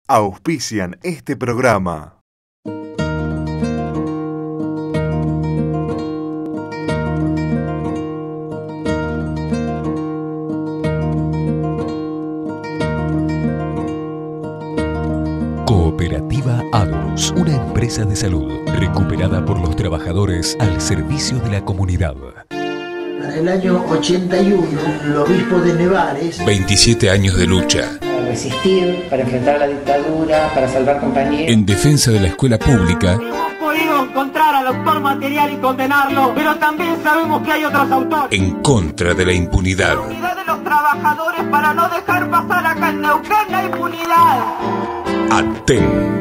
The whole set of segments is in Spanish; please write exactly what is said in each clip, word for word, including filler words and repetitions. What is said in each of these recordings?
auspician este programa. Cooperativa Adus, una empresa de salud recuperada por los trabajadores al servicio de la comunidad. En el año ochenta y uno, el obispo de Nevares... veintisiete años de lucha. Para resistir, para enfrentar la dictadura, para salvar compañeros. En defensa de la escuela pública. Hemos podido encontrar al autor material y condenarlo, pero también sabemos que hay otros autores. En contra de la impunidad. La unidad de los trabajadores para no dejar pasar acá en Neuquén la impunidad. Aten.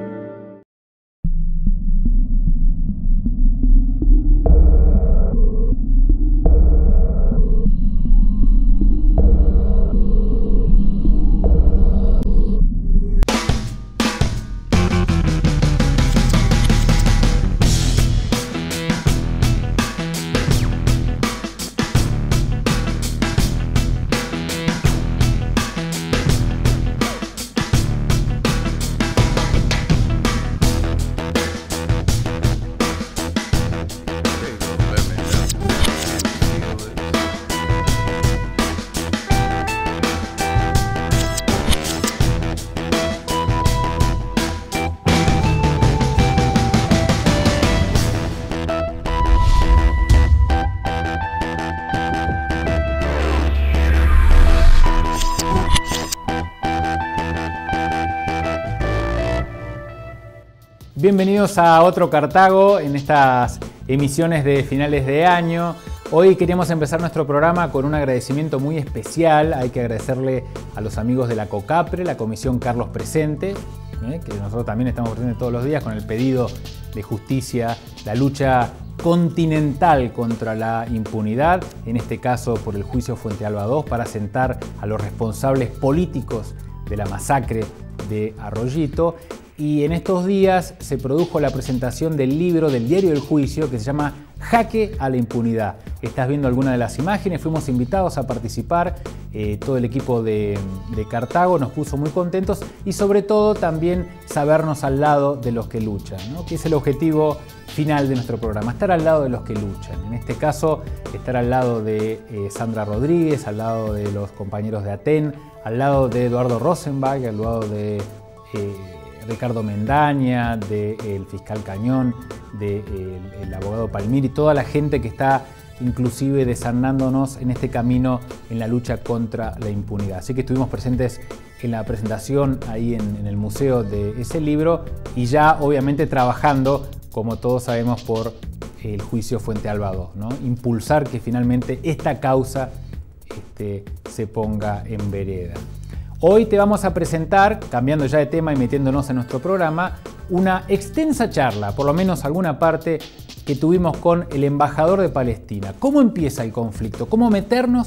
Bienvenidos a otro Cartago en estas emisiones de finales de año. Hoy queríamos empezar nuestro programa con un agradecimiento muy especial. Hay que agradecerle a los amigos de la COCAPRE, la Comisión Carlos Presente, ¿eh? que nosotros también estamos presentes todos los días con el pedido de justicia, la lucha continental contra la impunidad, en este caso por el juicio Fuente Alba dos, para sentar a los responsables políticos de la masacre de Arroyito. Y en estos días se produjo la presentación del libro del Diario del Juicio que se llama Jaque a la Impunidad. Estás viendo alguna de las imágenes, fuimos invitados a participar, eh, todo el equipo de, de Cartago nos puso muy contentos y sobre todo también sabernos al lado de los que luchan, ¿no? Que es el objetivo final de nuestro programa, estar al lado de los que luchan. En este caso, estar al lado de eh, Sandra Rodríguez, al lado de los compañeros de Aten, al lado de Eduardo Rosenbach, al lado de... Eh, Ricardo Mendaña, del fiscal Cañón, del de abogado Palmiri, toda la gente que está inclusive desandándonos en este camino en la lucha contra la impunidad. Así que estuvimos presentes en la presentación ahí en, en el museo de ese libro y ya obviamente trabajando, como todos sabemos, por el juicio Fuente Alba dos, ¿no? Impulsar que finalmente esta causa este, se ponga en vereda. Hoy te vamos a presentar, cambiando ya de tema y metiéndonos en nuestro programa, una extensa charla, por lo menos alguna parte, que tuvimos con el embajador de Palestina. ¿Cómo empieza el conflicto? ¿Cómo meternos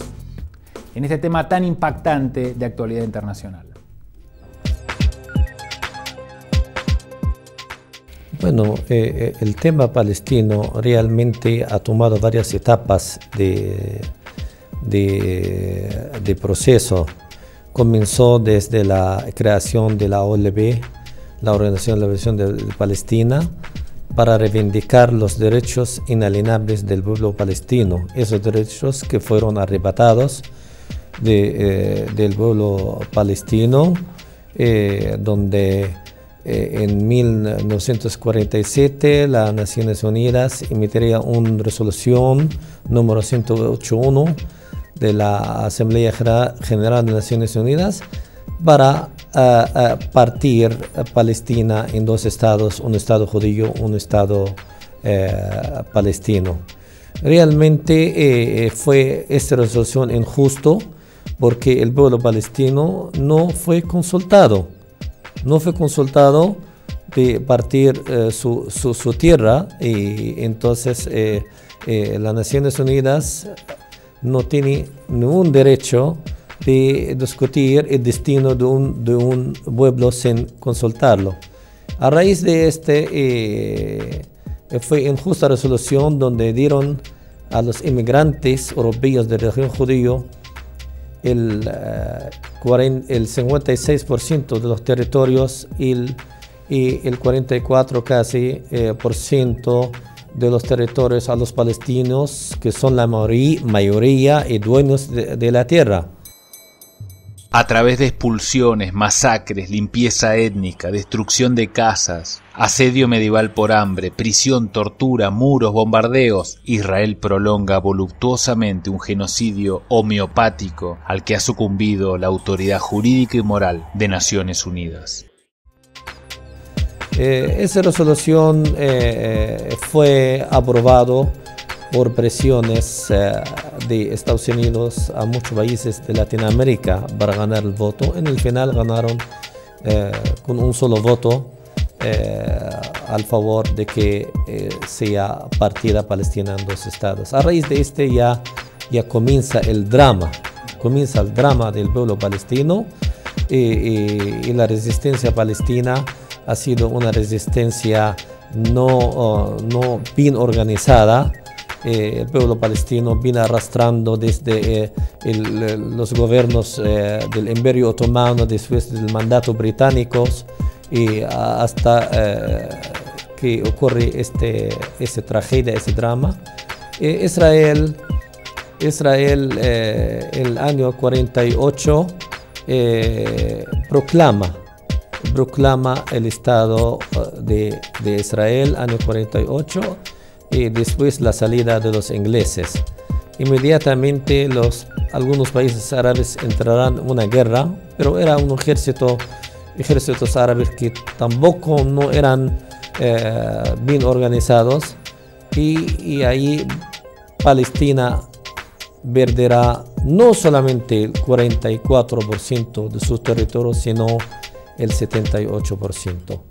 en este tema tan impactante de actualidad internacional? Bueno, eh, el tema palestino realmente ha tomado varias etapas de, de, de proceso. Comenzó desde la creación de la O L P, la Organización de la Liberación de Palestina, para reivindicar los derechos inalienables del pueblo palestino, esos derechos que fueron arrebatados de, eh, del pueblo palestino, eh, donde eh, en mil novecientos cuarenta y siete las Naciones Unidas emitiría una resolución número ciento ochenta y uno de la Asamblea General de Naciones Unidas para uh, uh, partir Palestina en dos estados, un estado judío, un estado uh, palestino. Realmente eh, fue esta resolución injusto porque el pueblo palestino no fue consultado, no fue consultado de partir uh, su, su, su tierra y entonces eh, eh, las Naciones Unidas no tiene ningún derecho de discutir el destino de un, de un pueblo sin consultarlo. A raíz de este, eh, fue injusta resolución donde dieron a los inmigrantes europeos de la región judía el, uh, el cincuenta y seis por ciento de los territorios y el, y el cuarenta y cuatro casi eh, por ciento de los territorios a los palestinos, que son la mayoría y dueños de, de la tierra. A través de expulsiones, masacres, limpieza étnica, destrucción de casas, asedio medieval por hambre, prisión, tortura, muros, bombardeos, Israel prolonga voluptuosamente un genocidio homeopático al que ha sucumbido la autoridad jurídica y moral de Naciones Unidas. Eh, esa resolución eh, fue aprobado por presiones eh, de Estados Unidos a muchos países de Latinoamérica para ganar el voto. En el final ganaron eh, con un solo voto eh, al favor de que eh, sea partida Palestina en dos estados. A raíz de este ya, ya comienza el drama, comienza el drama del pueblo palestino y, y, y la resistencia palestina ha sido una resistencia no, uh, no bien organizada. Eh, el pueblo palestino viene arrastrando desde eh, el, el, los gobiernos eh, del Imperio Otomano, después del mandato británico y hasta eh, que ocurre este, esta tragedia, este drama. Eh, Israel, Israel eh, el año cuarenta y ocho eh, proclama proclama el Estado de, de Israel, año cuarenta y ocho, y después la salida de los ingleses. Inmediatamente los, algunos países árabes entrarán en una guerra, pero era un ejército, ejércitos árabes que tampoco no eran eh, bien organizados, y, y ahí Palestina perderá no solamente el cuarenta y cuatro por ciento de sus territorios, sino el setenta y ocho por ciento.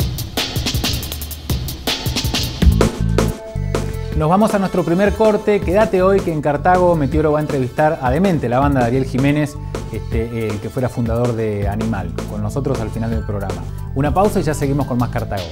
Nos vamos a nuestro primer corte. Quédate hoy que en Cartago Meteoro va a entrevistar a Demente, la banda de Ariel Jiménez, este, el que fuera fundador de Animal, con nosotros al final del programa. Una pausa y ya seguimos con más Cartago.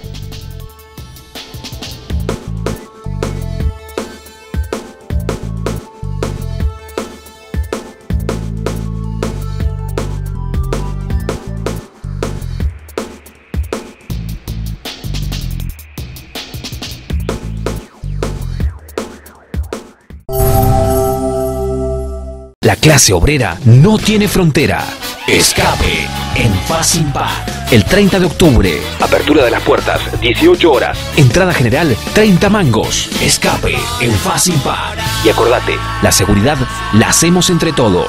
La clase obrera no tiene frontera. Escape en Facing Pack. El treinta de octubre. Apertura de las puertas, dieciocho horas. Entrada general, treinta mangos. Escape en Facing Pack. Y acordate, la seguridad la hacemos entre todos.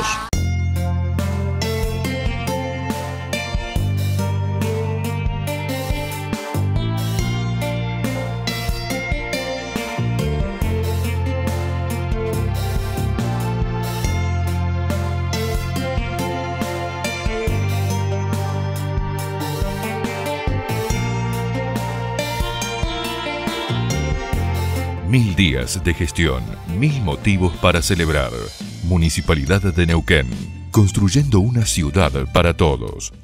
Mil días de gestión, mil motivos para celebrar. Municipalidad de Neuquén, construyendo una ciudad para todos.